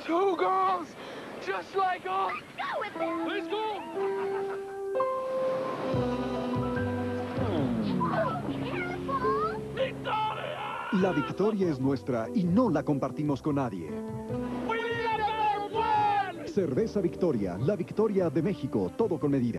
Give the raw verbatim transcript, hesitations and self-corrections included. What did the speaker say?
Two girls, just like us. Let's go with them. Let's go. Careful. Victoria! La victoria es nuestra y no la compartimos con nadie. We need a better plan. Cerveza Victoria, la victoria de México, todo con medida.